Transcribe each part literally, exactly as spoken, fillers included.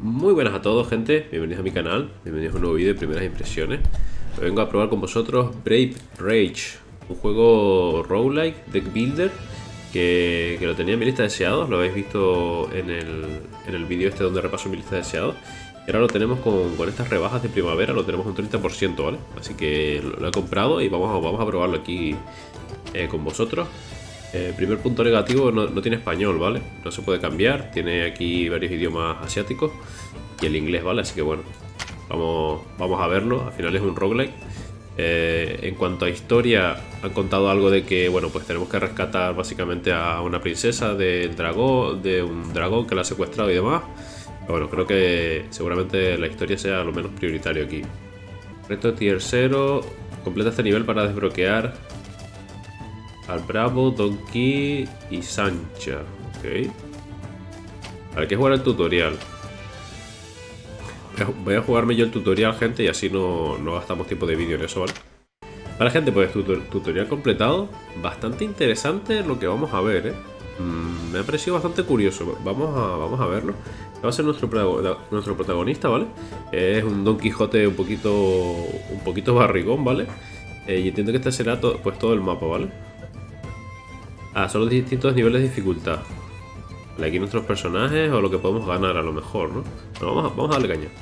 Muy buenas a todos, gente, bienvenidos a mi canal, bienvenidos a un nuevo vídeo de primeras impresiones. Hoy vengo a probar con vosotros Brave Rage, un juego roguelike, deck builder, que, que lo tenía en mi lista de deseados, lo habéis visto en el, en el vídeo este donde repaso mi lista de deseados. Y ahora lo tenemos con, con estas rebajas de primavera, lo tenemos un treinta por ciento, ¿vale? Así que lo, lo he comprado y vamos a, vamos a probarlo aquí eh, con vosotros. Eh, primer punto negativo, no, no tiene español, ¿vale? No se puede cambiar, tiene aquí varios idiomas asiáticos y el inglés, ¿vale? Así que bueno, vamos, vamos a verlo, al final es un roguelike. Eh, en cuanto a historia, han contado algo de que, bueno, pues tenemos que rescatar básicamente a una princesa del dragón, de un dragón que la ha secuestrado y demás. Pero bueno, creo que seguramente la historia sea lo menos prioritario aquí. Reto tier cero, completa este nivel para desbloquear al Bravo, Donkey y Sancha. Ok. Hay que jugar el tutorial. Voy a jugarme yo el tutorial, gente, y así no, no gastamos tiempo de vídeo en eso, ¿vale? Vale, gente, pues tutor tutorial completado. Bastante interesante lo que vamos a ver, ¿eh? Mm, me ha parecido bastante curioso. Vamos a, vamos a verlo. Va a ser nuestro, nuestro protagonista, ¿vale? Es un Don Quijote un poquito, un poquito barrigón, ¿vale? Eh, y entiendo que este será to pues todo el mapa, ¿vale? Ah, son los distintos niveles de dificultad. Vale, aquí nuestros personajes o lo que podemos ganar a lo mejor, ¿no? Bueno, vamos, a, vamos a darle caña.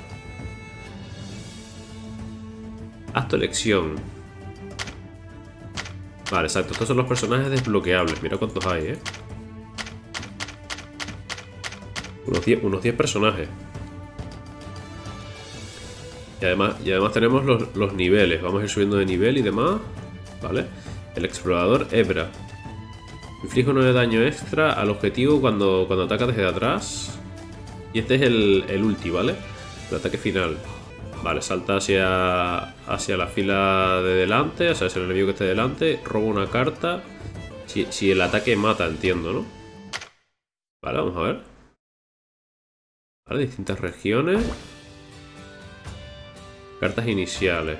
Haz tu elección. Vale, exacto. Estos son los personajes desbloqueables. Mira cuántos hay, ¿eh? Unos diez, unos diez personajes. Y además, y además tenemos los, los niveles. Vamos a ir subiendo de nivel y demás. Vale. El explorador Ebra. Inflige uno de daño extra al objetivo cuando, cuando ataca desde atrás. Y este es el, el ulti, ¿vale? El ataque final. Vale, salta hacia, hacia la fila de delante, o sea, es el enemigo que esté delante. Roba una carta. Si, si el ataque mata, entiendo, ¿no? Vale, vamos a ver. Vale, distintas regiones. Cartas iniciales.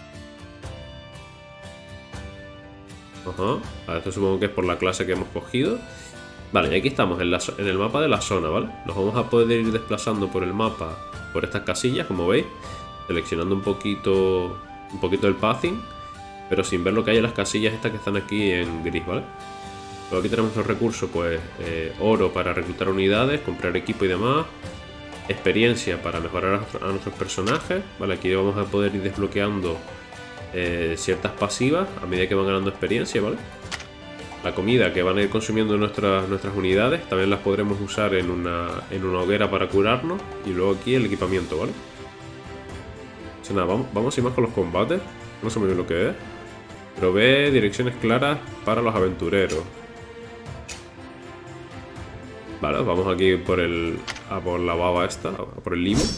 Ajá. Vale, esto supongo que es por la clase que hemos cogido. Vale, y aquí estamos en, la, en el mapa de la zona, ¿vale? Nos vamos a poder ir desplazando por el mapa, por estas casillas, como veis, seleccionando un poquito un poquito el pathing, pero sin ver lo que hay en las casillas estas que están aquí en gris, ¿vale? Luego aquí tenemos los recursos, pues eh, oro para reclutar unidades, comprar equipo y demás, experiencia para mejorar a, a nuestros personajes, ¿vale? Aquí vamos a poder ir desbloqueando Eh, ciertas pasivas a medida que van ganando experiencia, ¿vale? La comida que van a ir consumiendo nuestras, nuestras unidades también las podremos usar en una, en una hoguera para curarnos. Y luego aquí el equipamiento, ¿vale? O sea, nada, vamos, vamos a ir más con los combates. No sé muy bien lo que es. Provee direcciones claras para los aventureros. Vale, vamos aquí por el a por la baba esta, a por el limo.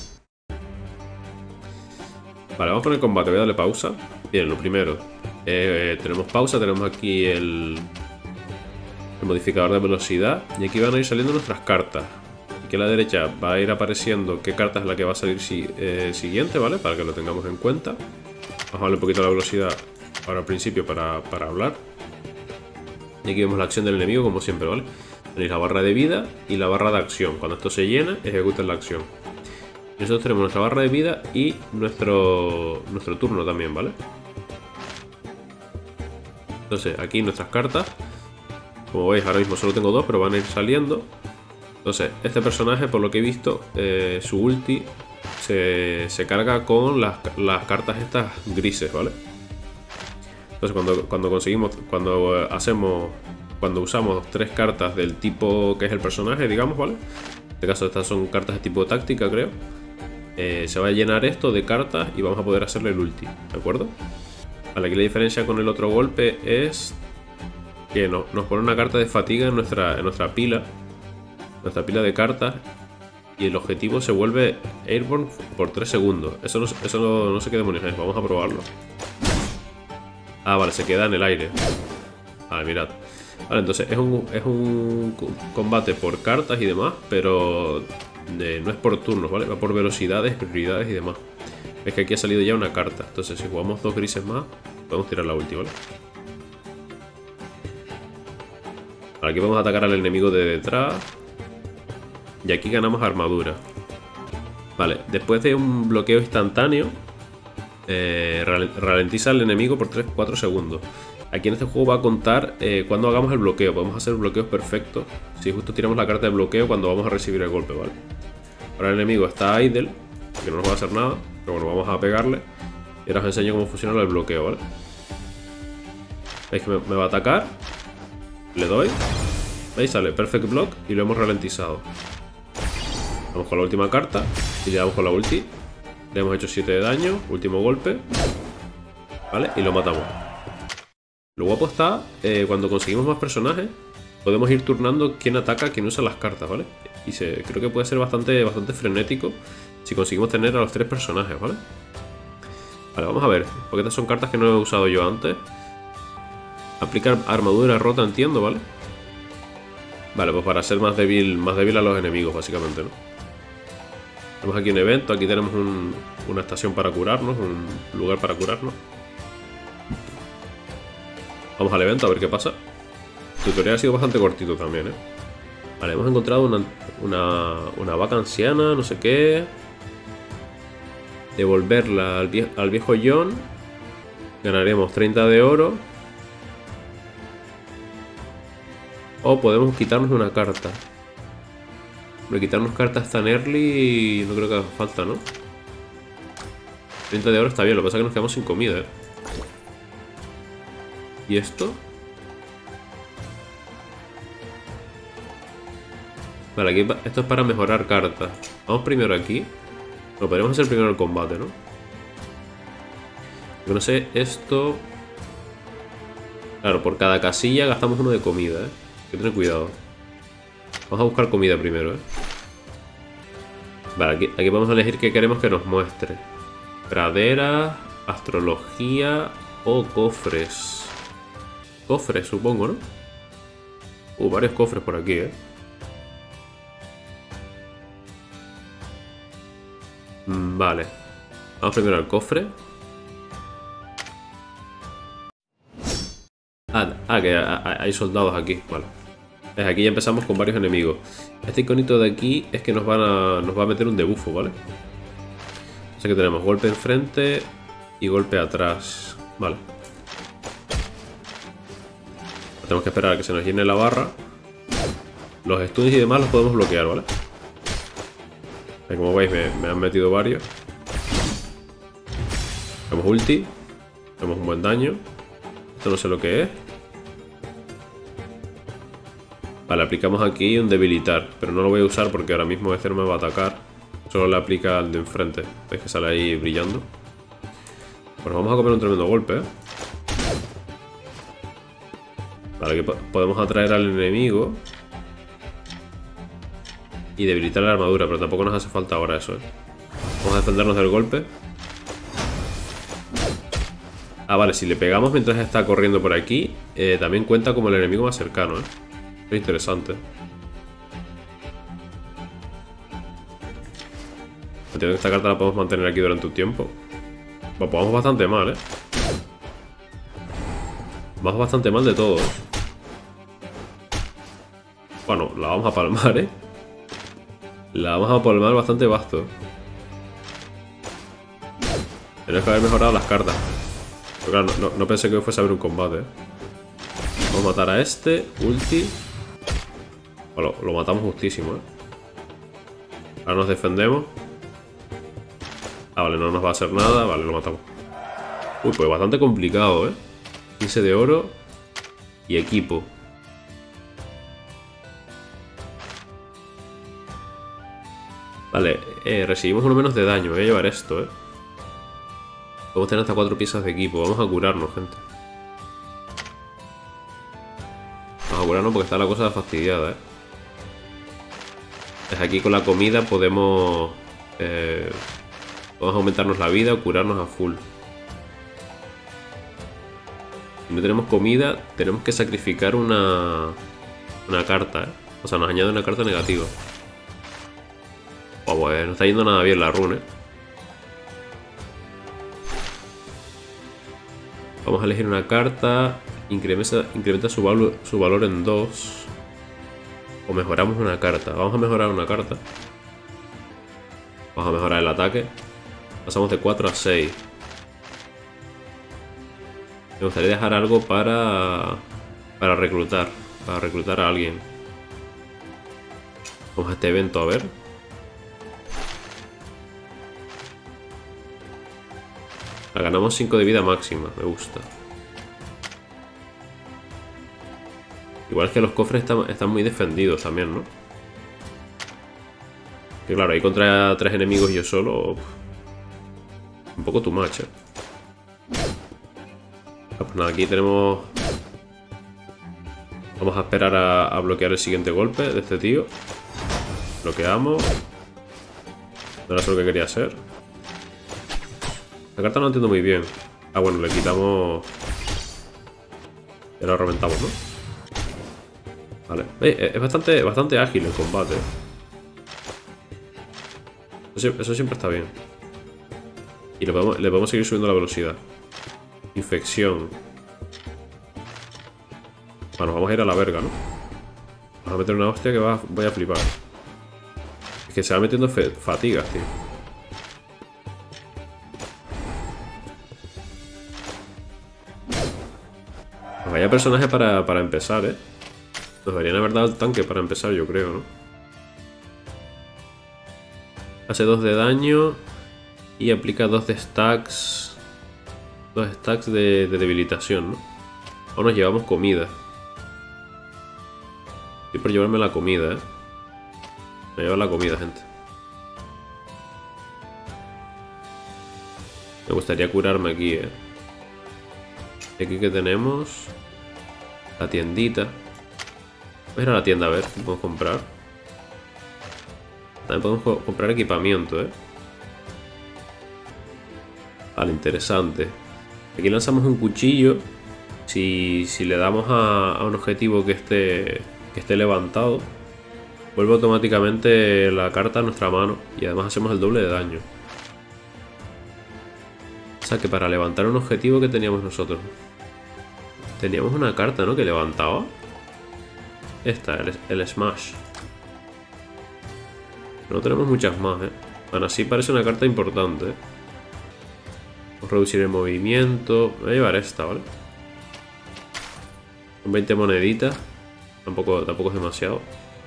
Vale, vamos con el combate, voy a darle pausa. Bien, lo primero, eh, tenemos pausa, tenemos aquí el, el modificador de velocidad. Y aquí van a ir saliendo nuestras cartas. Aquí a la derecha va a ir apareciendo qué carta es la que va a salir si, eh, siguiente, ¿vale? Para que lo tengamos en cuenta. Vamos a darle un poquito la velocidad ahora al principio para, para hablar. Y aquí vemos la acción del enemigo, como siempre, ¿vale? Tenéis la barra de vida y la barra de acción. Cuando esto se llena, ejecuten la acción. Y nosotros tenemos nuestra barra de vida y nuestro, nuestro turno también, ¿vale? Entonces, aquí nuestras cartas. Como veis, ahora mismo solo tengo dos, pero van a ir saliendo. Entonces, este personaje, por lo que he visto, eh, su ulti se, se carga con las, las cartas estas grises, ¿vale? Entonces, cuando, cuando conseguimos, cuando hacemos, cuando usamos tres cartas del tipo que es el personaje, digamos, ¿vale? En este caso, estas son cartas de tipo táctica, creo. Eh, se va a llenar esto de cartas y vamos a poder hacerle el ulti, ¿de acuerdo? Vale, aquí la diferencia con el otro golpe es que no, nos pone una carta de fatiga en nuestra, en nuestra pila, nuestra pila de cartas, y el objetivo se vuelve airborne por tres segundos. Eso no, eso no, no sé qué demonios es, vamos a probarlo. Ah, vale, se queda en el aire. Vale, mirad. Vale, entonces es un, es un combate por cartas y demás, pero de, no es por turnos, ¿vale? Va por velocidades, prioridades y demás. Es que aquí ha salido ya una carta. Entonces si jugamos dos grises más, podemos tirar la ulti, ¿vale? Aquí vamos a atacar al enemigo de detrás. Y aquí ganamos armadura. Vale, después de un bloqueo instantáneo, eh, ralentiza al enemigo por tres cuatro segundos. Aquí en este juego va a contar eh, cuando hagamos el bloqueo. Podemos hacer bloqueos perfectos si justo tiramos la carta de bloqueo cuando vamos a recibir el golpe, ¿vale? Ahora el enemigo está idle, que no nos va a hacer nada, pero bueno, vamos a pegarle. Y ahora os enseño cómo funciona el bloqueo, ¿vale? Veis que me, me va a atacar. Le doy. ¿Veis? Sale Perfect Block y lo hemos ralentizado. Vamos con la última carta y le damos con la ulti. Le hemos hecho siete de daño, último golpe. ¿Vale? Y lo matamos. Lo guapo está, eh, cuando conseguimos más personajes, podemos ir turnando quién ataca, quién usa las cartas, ¿vale? Y se, creo que puede ser bastante, bastante frenético si conseguimos tener a los tres personajes, ¿vale? Vale, vamos a ver, porque estas son cartas que no he usado yo antes. Aplicar armadura rota, entiendo, ¿vale? Vale, pues para ser más débil, más débil a los enemigos, básicamente, ¿no? Tenemos aquí un evento, aquí tenemos un, una estación para curarnos, un lugar para curarnos. Vamos al evento a ver qué pasa. El tutorial ha sido bastante cortito también, ¿eh? Vale, hemos encontrado una, una, una vaca anciana, no sé qué. Devolverla al, vie al viejo John. Ganaremos treinta de oro. O podemos quitarnos una carta. Pero quitarnos cartas tan early no creo que haga falta, ¿no? treinta de oro está bien, lo que pasa es que nos quedamos sin comida, ¿eh? ¿Y esto? Vale, aquí esto es para mejorar cartas. Vamos primero aquí. Lo podemos hacer primero el combate, ¿no? Yo no sé, esto... Claro, por cada casilla gastamos uno de comida, ¿eh? Hay que tener cuidado. Vamos a buscar comida primero, ¿eh? Vale, aquí, aquí podemos elegir qué queremos que nos muestre. Pradera, astrología o cofres. Cofres, supongo, ¿no? Uh, varios cofres por aquí, ¿eh? Mm, vale. Vamos primero al cofre. Ah, ah que hay soldados aquí, vale. Aquí ya empezamos con varios enemigos. Este iconito de aquí es que nos, van a, nos va a meter un debufo, ¿vale? O sea que tenemos golpe enfrente y golpe atrás. Vale. Tenemos que esperar a que se nos llene la barra. Los stuns y demás los podemos bloquear, ¿vale? Como veis me, me han metido varios. Tenemos ulti. Tenemos un buen daño. Esto no sé lo que es. Vale, aplicamos aquí un debilitar. Pero no lo voy a usar porque ahora mismo este no me va a atacar. Solo le aplica al de enfrente. Veis que sale ahí brillando. Pues vamos a comer un tremendo golpe, ¿eh? Vale, aquí podemos atraer al enemigo y debilitar la armadura, pero tampoco nos hace falta ahora eso, ¿eh? Vamos a defendernos del golpe. Ah, vale, si le pegamos mientras está corriendo por aquí, eh, también cuenta como el enemigo más cercano, ¿eh? Es interesante. Entiendo que esta carta la podemos mantener aquí durante un tiempo. Pues vamos bastante mal, ¿eh? Vamos bastante mal de todo, ¿eh? Bueno, la vamos a palmar, ¿eh? La vamos a palmar bastante basto. Tenemos que haber mejorado las cartas. Pero claro, no, no, no pensé que hoy fuese a haber un combate, ¿eh? Vamos a matar a este, ulti. Bueno, lo, lo matamos justísimo, ¿eh? Ahora nos defendemos. Ah, vale, no nos va a hacer nada. Vale, lo matamos. Uy, pues bastante complicado, ¿eh? quince de oro y equipo. Vale, eh, recibimos uno menos de daño. Voy a llevar esto, ¿eh? Podemos tener hasta cuatro piezas de equipo. Vamos a curarnos, gente. Vamos a curarnos porque está la cosa fastidiada, ¿eh? Desde aquí con la comida podemos... Eh, podemos aumentarnos la vida o curarnos a full. Si no tenemos comida, tenemos que sacrificar una... Una carta, ¿eh? O sea, nos añade una carta negativa. Oh, pues no está yendo nada bien la run, ¿eh? Vamos a elegir una carta. Incrementa, incrementa su, valo, su valor en dos. O mejoramos una carta. Vamos a mejorar una carta. Vamos Vamos a mejorar el ataque. Pasamos de cuatro a seis. Me gustaría dejar algo para... Para reclutar. Para reclutar a alguien. Vamos a este evento a ver. La ganamos cinco de vida máxima. Me gusta. Igual es que los cofres están, están muy defendidos también, ¿no? Que claro, ahí contra tres enemigos yo solo... Un poco too much, ¿eh? Ah, pues nada, aquí tenemos... Vamos a esperar a, a bloquear el siguiente golpe de este tío. Bloqueamos. No era eso lo que quería hacer. La carta no entiendo muy bien. Ah, bueno, le quitamos... Ya lo reventamos, ¿no? Vale. Eh, es bastante, bastante ágil el combate. Eso, eso siempre está bien. Y le podemos, le podemos seguir subiendo la velocidad. Infección. Bueno, vamos a ir a la verga, ¿no? Vamos a meter una hostia que va, voy a flipar. Es que se va metiendo fatigas, tío. Vaya personaje para, para empezar, ¿eh? Nos deberían haber dado el tanque para empezar, yo creo, ¿no? Hace dos de daño y aplica dos de stacks. Dos stacks de, de debilitación, ¿no? O nos llevamos comida. Estoy por llevarme la comida, ¿eh? Me llevo la comida, gente. Me gustaría curarme aquí, ¿eh? Y aquí que tenemos... La tiendita. Voy a ir a la tienda a ver qué podemos comprar. También podemos co comprar equipamiento, ¿eh? Vale, interesante. Aquí lanzamos un cuchillo. Si, si le damos a, a un objetivo que esté, que esté levantado, vuelve automáticamente la carta a nuestra mano. Y además hacemos el doble de daño. O sea que para levantar un objetivo que teníamos nosotros. Teníamos una carta, ¿no? Que levantaba. Esta, el, el Smash. No tenemos muchas más, ¿eh? Bueno, así parece una carta importante, ¿eh? Vamos a reducir el movimiento. Voy a llevar esta, ¿vale? Son veinte moneditas. Tampoco, tampoco es demasiado.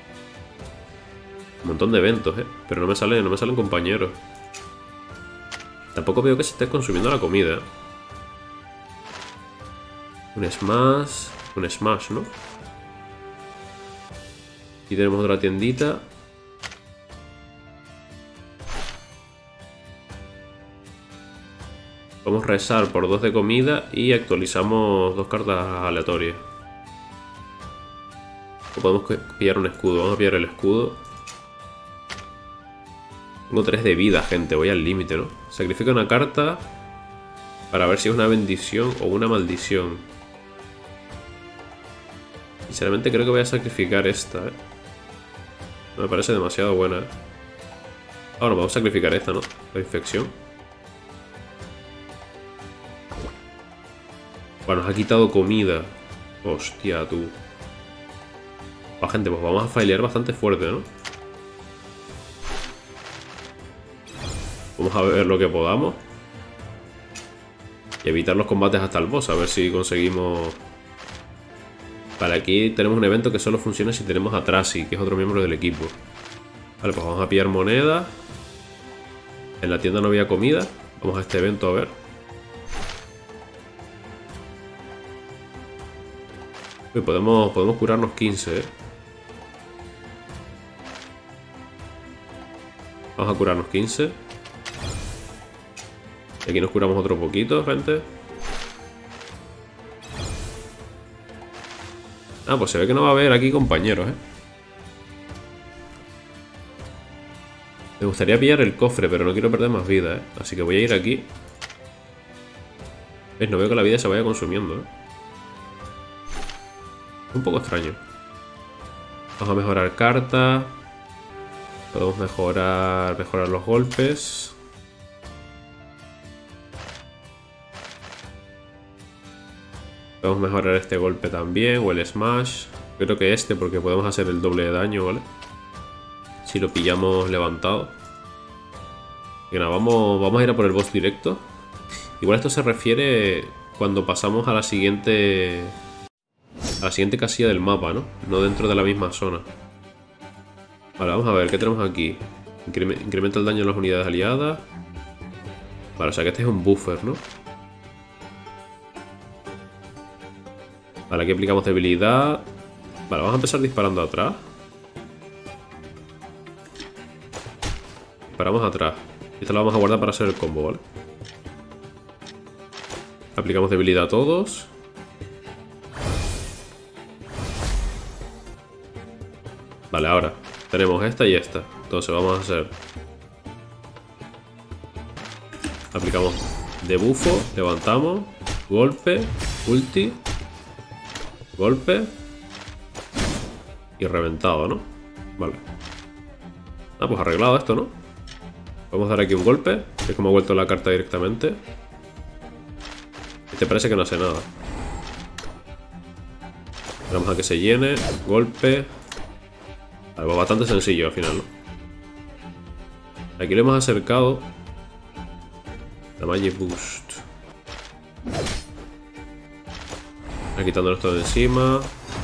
Un montón de eventos, ¿eh? Pero no me salen, no me salen compañeros. Tampoco veo que se esté consumiendo la comida. Un Smash. Un Smash, ¿no? Aquí tenemos otra tiendita. Vamos a rezar por dos de comida y actualizamos dos cartas aleatorias. O podemos pillar un escudo. Vamos a pillar el escudo. Tengo tres de vida, gente. Voy al límite, ¿no? Sacrifica una carta para ver si es una bendición o una maldición. Sinceramente creo que voy a sacrificar esta, ¿eh? No me parece demasiado buena, ¿eh? Ahora vamos a sacrificar esta, ¿no? La infección. Bueno, nos ha quitado comida. Hostia, tú. Va, gente, pues vamos a failear bastante fuerte, ¿no? Vamos a ver lo que podamos. Y evitar los combates hasta el boss. A ver si conseguimos... Vale, aquí tenemos un evento que solo funciona si tenemos a Tracy, que es otro miembro del equipo. Vale, pues vamos a pillar moneda. En la tienda no había comida. Vamos a este evento a ver. Uy, podemos, podemos curarnos quince, ¿eh? Vamos a curarnos quince. Y aquí nos curamos otro poquito, gente. Ah, pues se ve que no va a haber aquí compañeros, ¿eh? Me gustaría pillar el cofre, pero no quiero perder más vida, ¿eh? Así que voy a ir aquí. ¿Veis? No veo que la vida se vaya consumiendo, ¿eh? Un poco extraño. Vamos a mejorar carta. Podemos mejorar, mejorar los golpes. Podemos mejorar este golpe también, o el smash. Creo que este, porque podemos hacer el doble de daño, ¿vale? Si lo pillamos levantado. Y nada, vamos, vamos a ir a por el boss directo. Igual esto se refiere cuando pasamos a la siguiente... A la siguiente casilla del mapa, ¿no? No dentro de la misma zona. Vale, vamos a ver, ¿qué tenemos aquí? Increme- incrementa el daño de las unidades aliadas. Vale, o sea que este es un buffer, ¿no? Vale, aquí aplicamos debilidad. Vale, vamos a empezar disparando atrás. Disparamos atrás. Y esta la vamos a guardar para hacer el combo, ¿vale? Aplicamos debilidad a todos. Vale, ahora tenemos esta y esta. Entonces vamos a hacer... Aplicamos debufo, levantamos, golpe, ulti, golpe y reventado, ¿no? Vale. Ah, pues arreglado esto, ¿no? Vamos a dar aquí un golpe, que es como ha vuelto la carta directamente. Este parece que no hace nada. Esperamos a que se llene, golpe. Algo bastante sencillo al final, ¿no? Aquí le hemos acercado la Magic Boost. Está quitándonos todo de encima.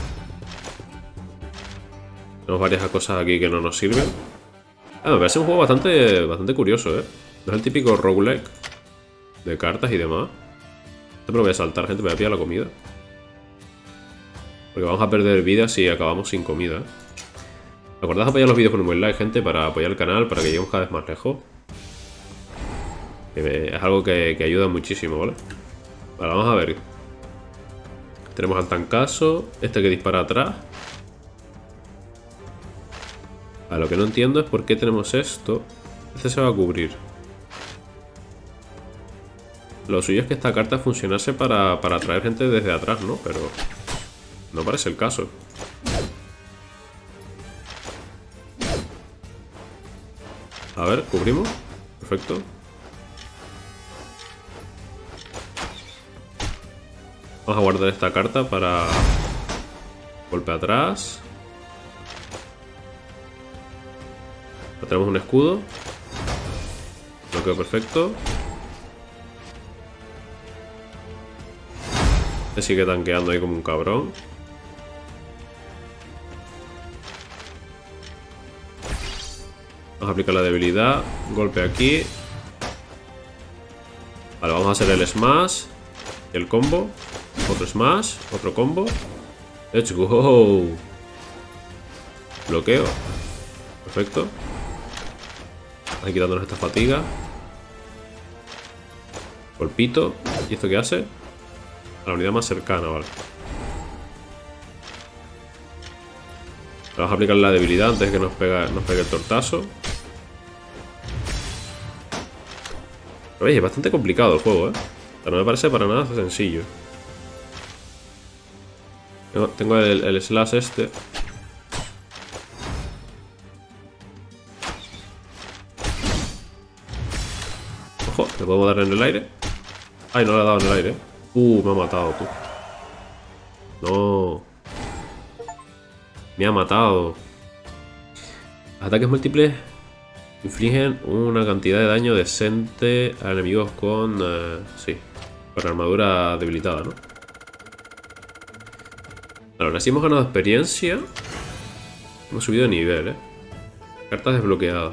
Tenemos varias cosas aquí que no nos sirven. Ah, me parece un juego bastante, bastante curioso, ¿eh? No es el típico roguelike de cartas y demás. Esto me lo voy a saltar, gente, me voy a pillar la comida. Porque vamos a perder vida si acabamos sin comida, ¿eh? Recordad apoyar los vídeos con un buen like, gente, para apoyar el canal, para que lleguemos cada vez más lejos. Que es algo que, que ayuda muchísimo, ¿vale? Vale, vamos a ver. Tenemos al tancazo, este que dispara atrás. Vale, lo que no entiendo es por qué tenemos esto. Este se va a cubrir. Lo suyo es que esta carta funcionase para, para atraer gente desde atrás, ¿no? Pero no parece el caso. A ver, cubrimos. Perfecto. Vamos a guardar esta carta para golpe atrás. Tenemos un escudo. Bloqueo perfecto. Este sigue tanqueando ahí como un cabrón. Vamos a aplicar la debilidad. Golpe aquí. Vale, vamos a hacer el smash. Y el combo. Otro smash. Otro combo. Let's go. Bloqueo. Perfecto. Ahí quitándonos esta fatiga. Golpito. ¿Y esto qué hace? A la unidad más cercana, vale. Vamos a aplicar la debilidad antes de que nos, pega, nos pegue el tortazo. Pero veis, es bastante complicado el juego, ¿eh? O sea, no me parece para nada sencillo. Tengo, tengo el, el slash este. Ojo, le podemos dar en el aire. Ay, no le he dado en el aire. Uh, me ha matado, tú. No. Me ha matado. Ataques múltiples infligen una cantidad de daño decente a enemigos con... Uh, sí, con armadura debilitada, ¿no? Ahora sí hemos ganado experiencia. Hemos subido de nivel, ¿eh? Cartas desbloqueadas.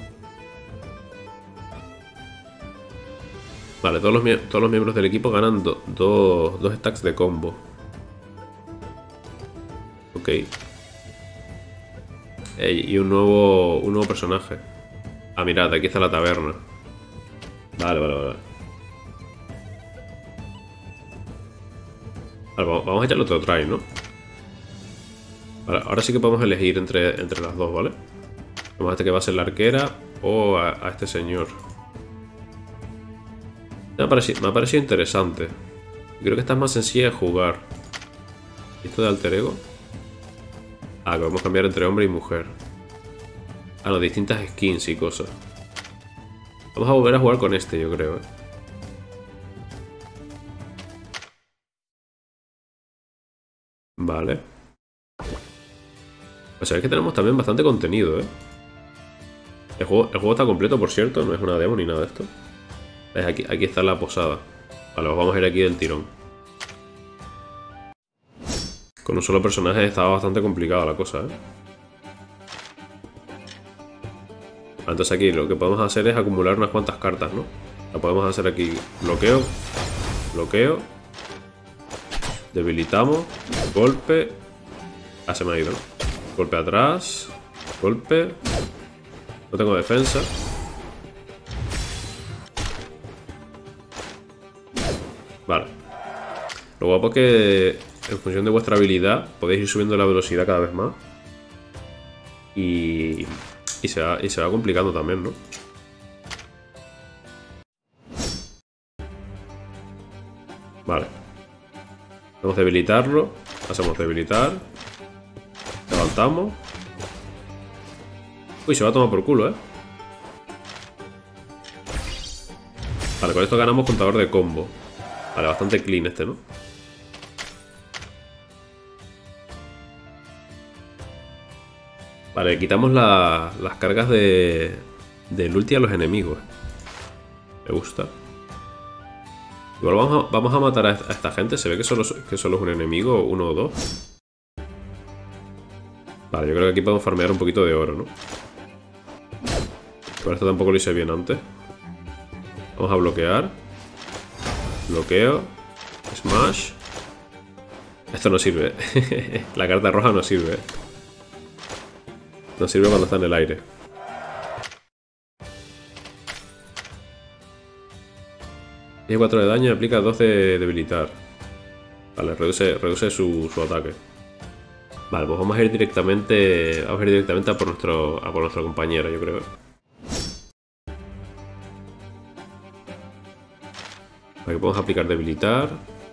Vale, todos los, todos los miembros del equipo ganan do, do, dos stacks de combo. Ok. Ey, y un nuevo, un nuevo personaje. Ah, mirad, aquí está la taberna. Vale, vale, vale. Vale, vamos, vamos a echarle otro try, ¿no? Vale, ahora sí que podemos elegir entre, entre las dos, ¿vale? Vamos a este que va a ser la arquera o a, a este señor. Me ha, parecido, me ha parecido interesante. Creo que esta es más sencilla de jugar. ¿Y esto de alter ego? Ah, que podemos cambiar entre hombre y mujer. Ah, no, distintas skins y cosas. Vamos a volver a jugar con este, yo creo, ¿eh? Vale. O sea, es que tenemos también bastante contenido, ¿eh? El juego, el juego está completo, por cierto, no es una demo ni nada de esto. ¿Ves? Aquí, aquí está la posada. Vale, pues vamos a ir aquí del tirón. Con un solo personaje estaba bastante complicada la cosa, ¿eh? Entonces aquí lo que podemos hacer es acumular unas cuantas cartas, ¿no? La podemos hacer aquí. Bloqueo. Bloqueo. Debilitamos. Golpe. Ah, se me ha ido, ¿no? Golpe atrás. Golpe. No tengo defensa. Vale. Lo guapo es que en función de vuestra habilidad podéis ir subiendo la velocidad cada vez más. Y, y, se, va, y se va complicando también, ¿no? Vale. Podemos debilitarlo. Hacemos debilitar. Levantamos. Uy, se va a tomar por culo, ¿eh? Vale, con esto ganamos contador de combo. Vale, bastante clean este, ¿no? Vale, quitamos la, las cargas de del ulti a los enemigos. Me gusta. Igual vamos a, vamos a matar a esta, a esta gente. Se ve que solo, que solo es un enemigo, uno o dos. Vale, yo creo que aquí podemos farmear un poquito de oro, ¿no? Pero esto tampoco lo hice bien antes. Vamos a bloquear. Bloqueo. Smash. Esto no sirve. La carta roja no sirve. No sirve cuando está en el aire. diez cuatro de daño y aplica dos de debilitar. Vale, reduce, reduce su, su ataque. Vale, pues vamos a ir directamente. Vamos a ir directamente a por nuestro. a por nuestra compañera, yo creo. Aquí podemos aplicar debilitar.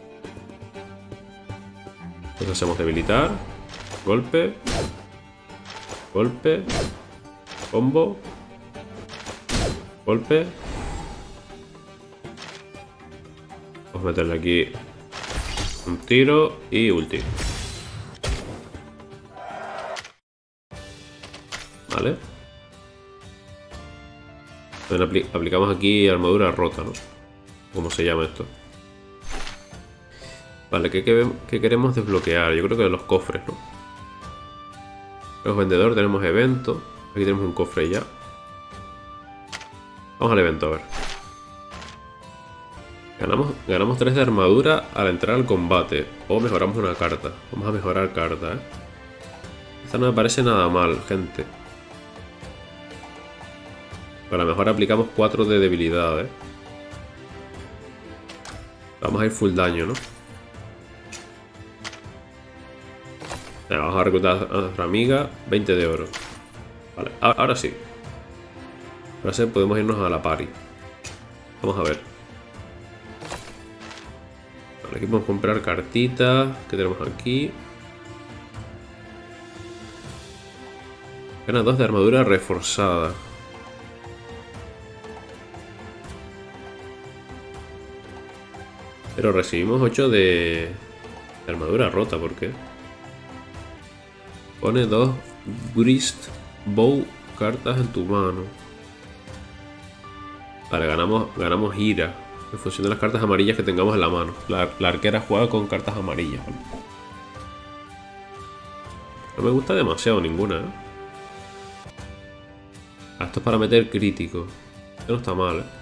Entonces hacemos debilitar. Golpe. Golpe. Combo. Golpe. Vamos a meterle aquí un tiro y ulti. Vale. Entonces apl aplicamos aquí armadura rota, ¿no? ¿Cómo se llama esto? Vale, ¿qué, qué, qué queremos desbloquear? Yo creo que los cofres, ¿no? Los vendedores, tenemos evento. Aquí tenemos un cofre ya. Vamos al evento, a ver. Ganamos, ganamos tres de armadura al entrar al combate. O mejoramos una carta. Vamos a mejorar carta, ¿eh? Esta no me parece nada mal, gente. Para mejor aplicamos cuatro de debilidad, ¿eh? Vamos a ir full daño, ¿no? Venga, vamos a reclutar a nuestra amiga. veinte de oro. Vale, ahora sí. Ahora sí podemos irnos a la party. Vamos a ver. Vale, aquí podemos comprar cartitas. ¿Qué tenemos aquí? Gana dos de armadura reforzada. Pero recibimos ocho de, de armadura rota, ¿por qué? Pone dos Grist Bow cartas en tu mano. Vale, ganamos, ganamos ira. En función de las cartas amarillas que tengamos en la mano. La, la arquera juega con cartas amarillas, ¿vale? No me gusta demasiado ninguna, ¿eh? Ah, esto es para meter crítico. Esto no está mal, ¿eh?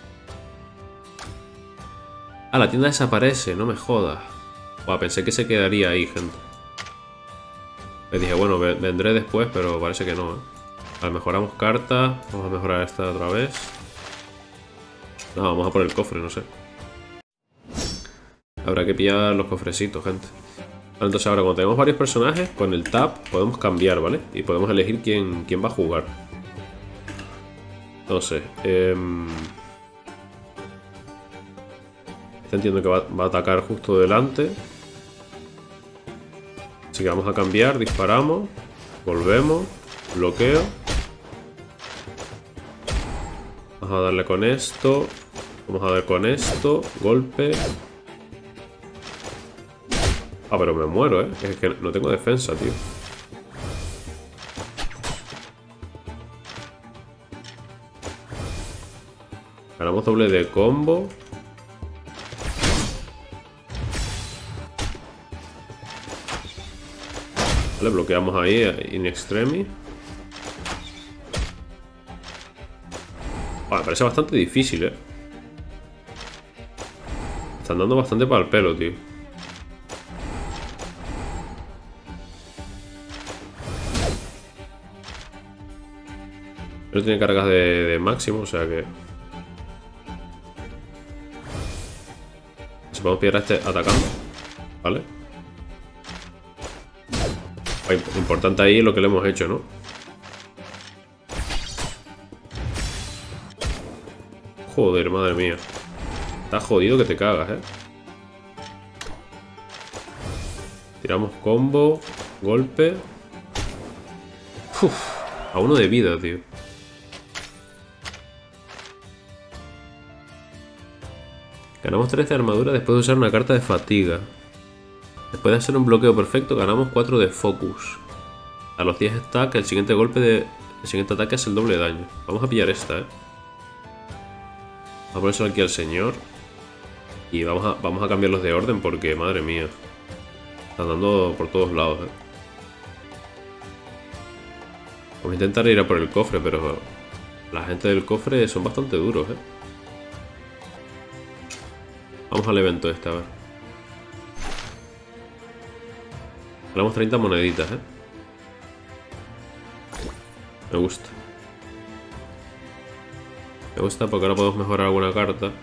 Ah, la tienda desaparece, no me jodas. Buah, pensé que se quedaría ahí, gente. Le dije, bueno, vendré después, pero parece que no, ¿eh? Vale, mejoramos cartas. Vamos a mejorar esta otra vez. No, vamos a por el cofre, no sé. Habrá que pillar los cofrecitos, gente. Vale, entonces ahora cuando tenemos varios personajes, con el tab podemos cambiar, ¿vale? Y podemos elegir quién, quién va a jugar. Entonces, eh... este entiendo que va, va a atacar justo delante. Así que vamos a cambiar, disparamos, volvemos, bloqueo. Vamos a darle con esto. Vamos a dar con esto, golpe. Ah, pero me muero, ¿eh? Es que no tengo defensa, tío. Ganamos doble de combo. Vale, bloqueamos ahí in extremis. Vale, parece bastante difícil, eh. Están dando bastante para el pelo, tío. Pero tiene cargas de, de máximo, o sea que... Si podemos pillar a este atacando. Vale. Lo importante ahí es lo que le hemos hecho, ¿no? Joder, madre mía. Está jodido que te cagas, ¿eh? Tiramos combo, golpe. Uf, a uno de vida, tío. Ganamos tres de armadura después de usar una carta de fatiga. Después de hacer un bloqueo perfecto, ganamos cuatro de focus. A los diez stacks, el siguiente golpe de... El siguiente ataque es el doble de daño. Vamos a pillar esta, eh. Vamos a ponérselo aquí al señor. Y vamos a, vamos a cambiarlos de orden porque, madre mía. Están dando por todos lados, eh. Vamos a intentar ir a por el cofre, pero... La gente del cofre son bastante duros, eh. Vamos al evento este, a ver. Ganamos treinta moneditas, eh. Me gusta. Me gusta porque ahora podemos mejorar alguna carta.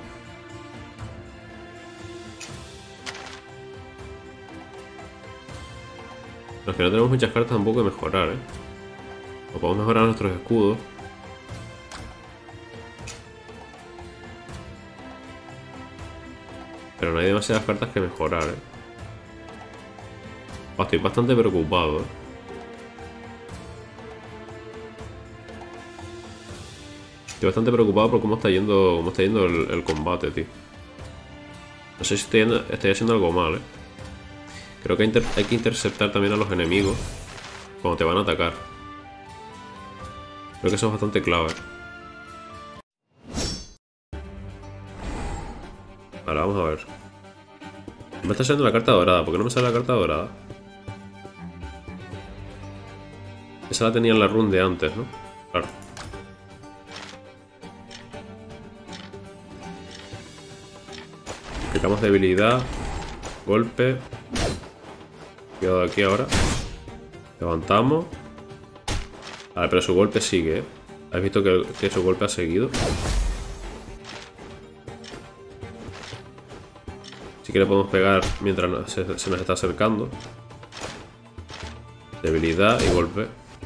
Los que no tenemos muchas cartas tampoco de mejorar, eh. O podemos mejorar nuestros escudos. Pero no hay demasiadas cartas que mejorar, eh. Oh, estoy bastante preocupado, eh. Estoy bastante preocupado por cómo está yendo, cómo está yendo el, el combate, tío. No sé si estoy, yendo, estoy haciendo algo mal, eh. Creo que hay, inter, hay que interceptar también a los enemigos cuando te van a atacar. Creo que eso es bastante clave. Ahora vamos a ver. Me está saliendo la carta dorada. ¿Por qué no me sale la carta dorada? Esa la tenía en la run de antes, ¿no? Claro. Aplicamos debilidad. Golpe. Cuidado aquí ahora. Levantamos. Vale, pero su golpe sigue, ¿eh? ¿Has visto que, que su golpe ha seguido? Sí que le podemos pegar mientras se, se nos está acercando. Debilidad y golpe.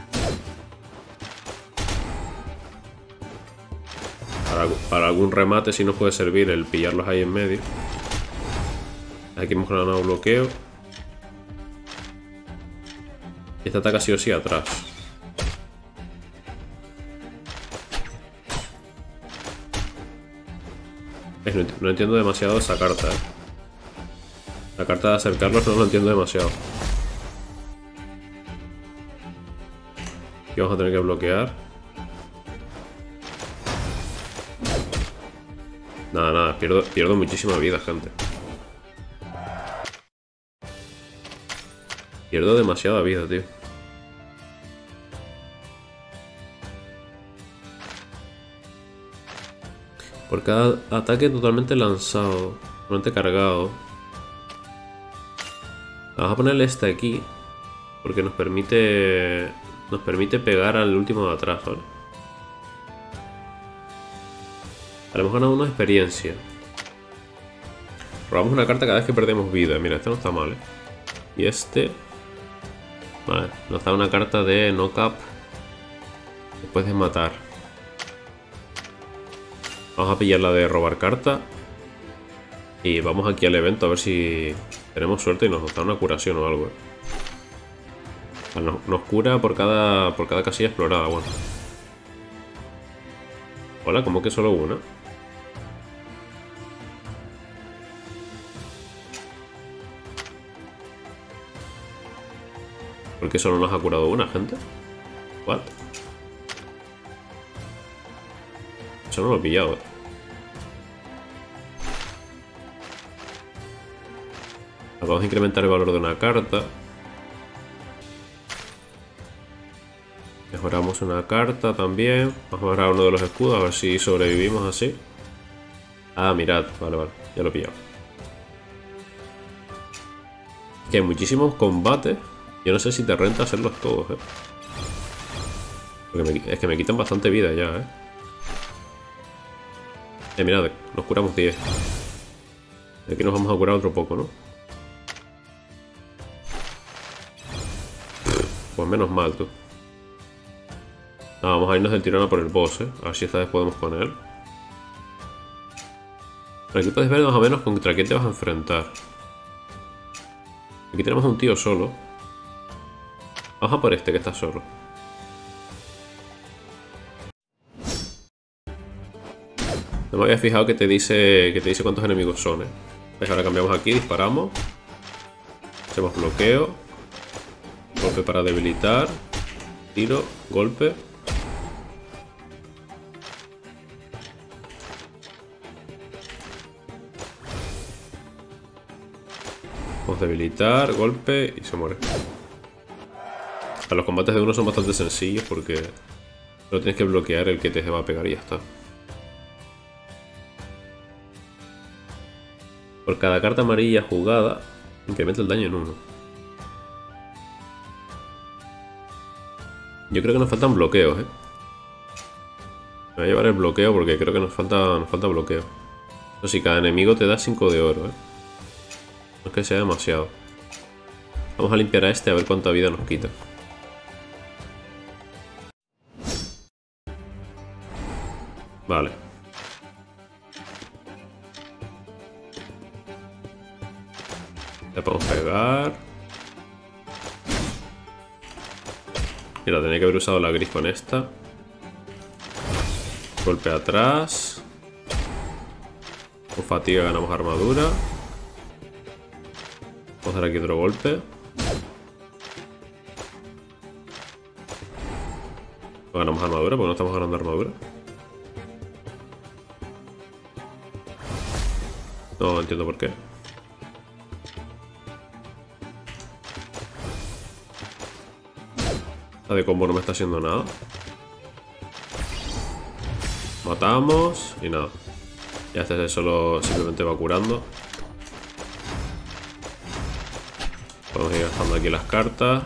Para, para algún remate sí nos puede servir el pillarlos ahí en medio. Aquí hemos ganado bloqueo. Y este ataca sí o sí atrás. No, no entiendo demasiado esa carta, eh. La carta de acercarlos no lo entiendo demasiado. Aquí vamos a tener que bloquear. Nada, nada, pierdo, pierdo muchísima vida, gente. Pierdo demasiada vida, tío. Por cada ataque totalmente lanzado, totalmente cargado. Vamos a ponerle este aquí, porque nos permite nos permite pegar al último de atrás, ¿vale? Ahora hemos ganado una experiencia. Robamos una carta cada vez que perdemos vida. Mira, este no está mal, ¿eh? Y este... Vale, nos da una carta de knock-up después de matar. Vamos a pillar la de robar carta. Y vamos aquí al evento a ver si tenemos suerte y nos da una curación o algo, ¿eh? Nos, nos cura por cada, por cada casilla explorada, bueno. Hola, ¿cómo que solo una? ¿Por qué solo nos ha curado una, gente? ¿What? Eso no lo he pillado, ¿eh? Vamos a incrementar el valor de una carta. Mejoramos una carta también. Vamos a mejorar uno de los escudos, a ver si sobrevivimos así. Ah, mirad, vale, vale, ya lo he pillado. Que hay muchísimos combates. Yo no sé si te renta hacerlos todos, eh. Porque me, es que me quitan bastante vida ya, eh. Eh, mirad, nos curamos diez. Aquí nos vamos a curar otro poco, ¿no? Pues menos mal, tú. No, vamos a irnos del tirón a por el boss, eh. A ver si esta vez podemos con él. Pero aquí puedes ver más o menos contra quién te vas a enfrentar. Aquí tenemos un tío solo. Vamos a por este que está solo. No me había fijado que te dice que te dice cuántos enemigos son, eh. Pues ahora cambiamos aquí, disparamos. Hacemos bloqueo. Golpe para debilitar. Tiro, golpe. Vamos a debilitar, golpe y se muere. Los combates de uno son bastante sencillos porque solo tienes que bloquear el que te va a pegar y ya está. Por cada carta amarilla jugada, incrementa el daño en uno. Yo creo que nos faltan bloqueos, eh. Me voy a llevar el bloqueo porque creo que nos falta, nos falta bloqueo. Eso sí, cada enemigo te da cinco de oro, eh. No es que sea demasiado. Vamos a limpiar a este a ver cuánta vida nos quita. Vale. Le podemos pegar. Mira, tenía que haber usado la gris con esta. Golpe atrás. Con fatiga ganamos armadura. Vamos a dar aquí otro golpe. No ganamos armadura porque no estamos ganando armadura. No entiendo por qué. La de combo no me está haciendo nada. Matamos y nada. Ya este solo simplemente va curando. Podemos ir gastando aquí las cartas.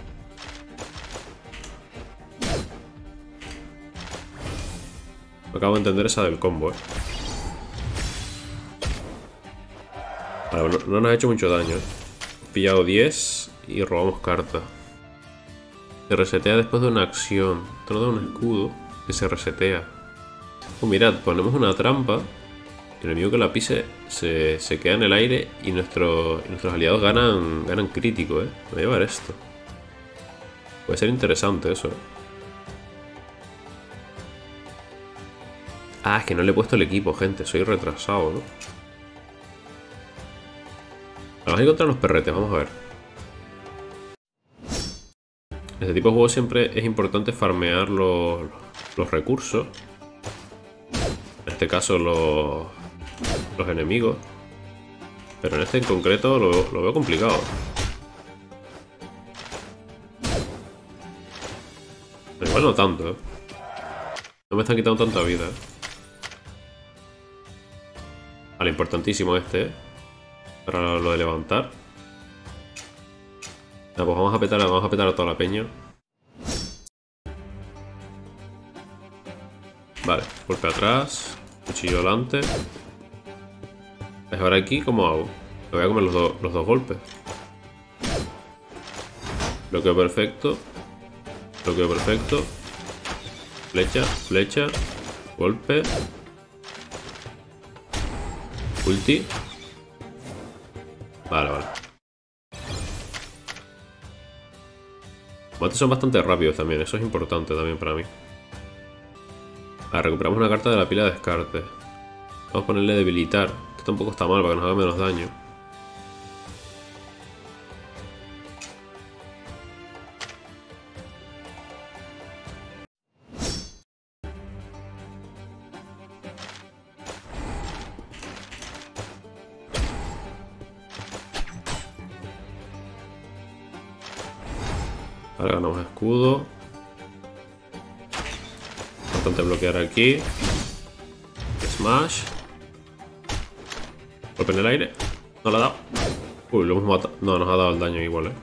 Acabo de entender esa del combo, eh. Vale, no, no nos ha hecho mucho daño, eh. Hemos pillado diez y robamos cartas. Se resetea después de una acción. Esto nos da un escudo que se resetea. Oh, mirad, ponemos una trampa. Y el enemigo que la pise se, se queda en el aire y, nuestro, y nuestros aliados ganan, ganan crítico, eh. Me voy a llevar esto. Puede ser interesante eso, eh. Ah, es que no le he puesto el equipo, gente. Soy retrasado, ¿no? Vamos a encontrar los perretes, vamos a ver. En este tipo de juegos siempre es importante farmear los, los recursos. En este caso los, los enemigos. Pero en este en concreto lo, lo veo complicado. Igual no tanto, ¿eh? No me están quitando tanta vida, ¿eh? Vale, importantísimo este, ¿eh? Para lo de levantar. Ya, pues vamos a petar, vamos a petar a toda la peña. Vale, golpe atrás. Cuchillo delante. Ahora aquí, ¿cómo hago? Me voy a comer los, do, los dos golpes. Bloqueo perfecto. Bloqueo perfecto. Flecha, flecha. Golpe. Ulti. Vale, vale. Los combates son bastante rápidos también, eso es importante también para mí. Ah, recuperamos una carta de la pila de descarte. Vamos a ponerle debilitar. Esto tampoco está mal para que nos haga menos daño. Ahora ganamos escudo. Importante bloquear aquí. Smash. Golpe en el aire. No le ha dado. Uy, lo hemos matado. No, nos ha dado el daño igual, eh.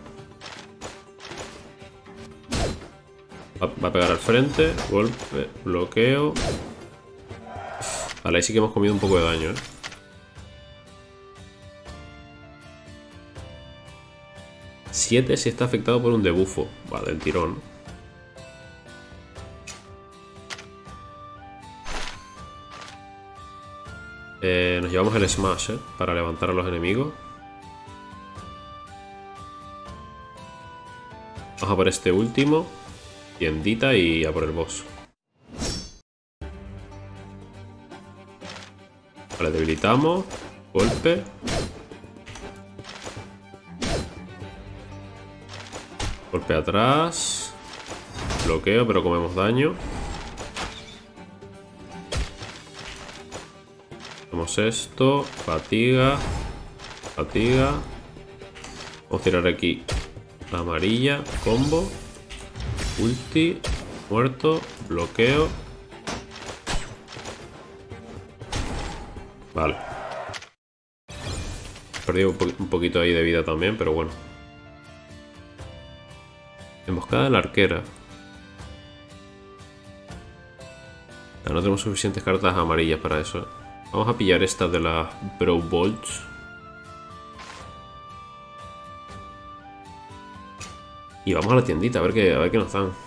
Va, va a pegar al frente. Golpe. Bloqueo. Vale, ahí sí que hemos comido un poco de daño, eh. siete si está afectado por un debufo. Va, del tirón. Eh, nos llevamos el Smash, ¿eh? Para levantar a los enemigos. Vamos a por este último. Tiendita y a por el boss. Vale, debilitamos. Golpe. Golpe atrás. Bloqueo, pero comemos daño. Hacemos esto. Fatiga. Fatiga. Vamos a tirar aquí la amarilla. Combo. Ulti. Muerto. Bloqueo. Vale. He perdido un, po un poquito ahí de vida también, pero bueno. Emboscada de la arquera. No, no tenemos suficientes cartas amarillas para eso. Vamos a pillar esta de las Brawl Bolts. Y vamos a la tiendita a ver qué, a ver qué nos dan.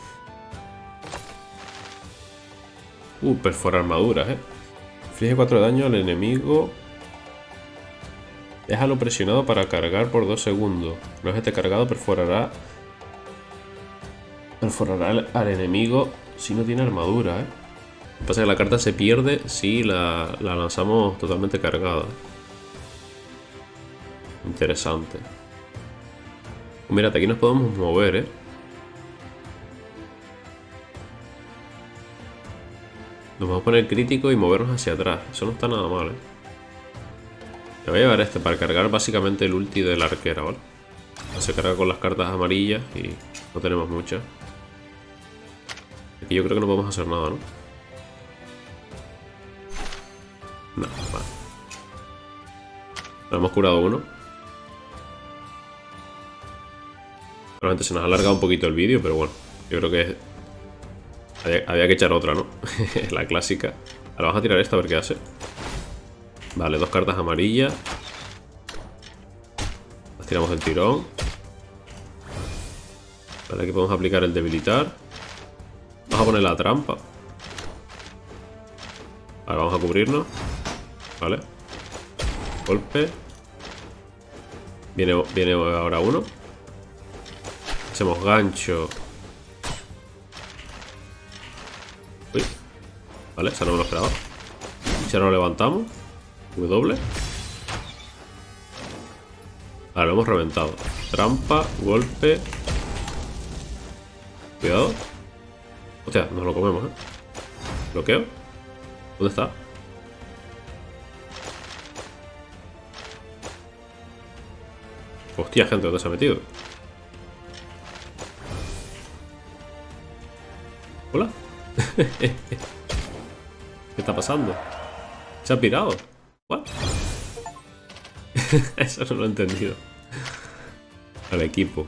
Uh, perfora armaduras, eh. Inflige cuatro de daño al enemigo. Déjalo presionado para cargar por dos segundos. Una vez esté cargado, perforará. Perforará al, al enemigo si no tiene armadura, eh. Lo que pasa es que la carta se pierde si la, la lanzamos totalmente cargada. Interesante. Mírate, aquí nos podemos mover, eh. Nos vamos a poner crítico y movernos hacia atrás. Eso no está nada mal, eh. Me voy a llevar este para cargar básicamente el ulti de la arquera, ¿vale? Se carga con las cartas amarillas y no tenemos muchas. Aquí yo creo que no podemos hacer nada, ¿no? No, vale. Nos hemos curado uno. Realmente se nos ha alargado un poquito el vídeo, pero bueno, yo creo que había, había que echar otra, ¿no? La clásica. Ahora vamos a tirar esta a ver qué hace. Vale, dos cartas amarillas. Las tiramos del tirón. Vale, aquí podemos aplicar el debilitar. Vamos a poner la trampa. Vale, vamos a cubrirnos. Vale. Golpe. Viene, viene ahora uno. Hacemos gancho. Uy. Vale, esa no me lo esperaba. Si ahora lo levantamos. W. Vale, lo hemos reventado. Trampa, golpe. Cuidado. Hostia, nos lo comemos, eh. Bloqueo. ¿Dónde está? Hostia, gente, ¿dónde se ha metido? Hola. ¿Qué está pasando? ¿Se ha pirado? ¿What? Eso no lo he entendido. Al equipo.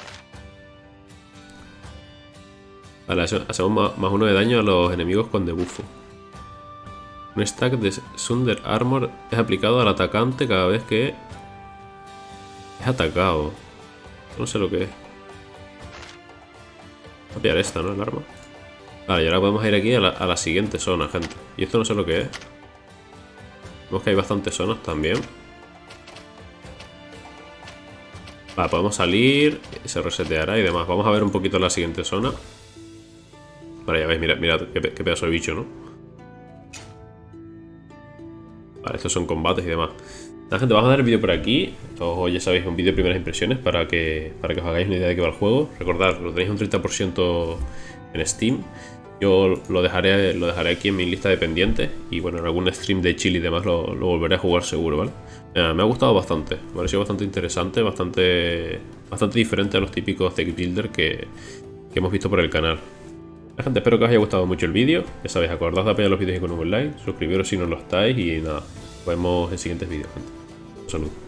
Vale, hacemos más, más uno de daño a los enemigos con debufo. Un stack de Sunder Armor es aplicado al atacante cada vez que es atacado. No sé lo que es. Voy a pillar esta, ¿no? El arma. Vale, y ahora podemos ir aquí a la, a la siguiente zona, gente. Y esto no sé lo que es. Vemos que hay bastantes zonas también. Vale, podemos salir. Se reseteará y demás. Vamos a ver un poquito la siguiente zona. Vale, ya veis, mirad, mirad qué, qué pedazo de bicho, ¿no? Vale, estos son combates y demás. Nada, gente, vamos a dar el vídeo por aquí. Esto, ya sabéis, un vídeo de primeras impresiones para que, para que os hagáis una idea de qué va el juego. Recordad, lo tenéis un treinta por ciento en Steam. Yo lo dejaré, lo dejaré aquí en mi lista de pendientes. Y bueno, en algún stream de chill y demás lo, lo volveré a jugar seguro, ¿vale? Eh, me ha gustado bastante. Me ha parecido bastante interesante, bastante bastante diferente a los típicos deck builder que, que hemos visto por el canal. Gente, espero que os haya gustado mucho el vídeo. Ya sabéis, acordaos de apoyar los vídeos con un like, suscribiros si no lo estáis y nada, nos vemos en siguientes vídeos, gente. Un saludo.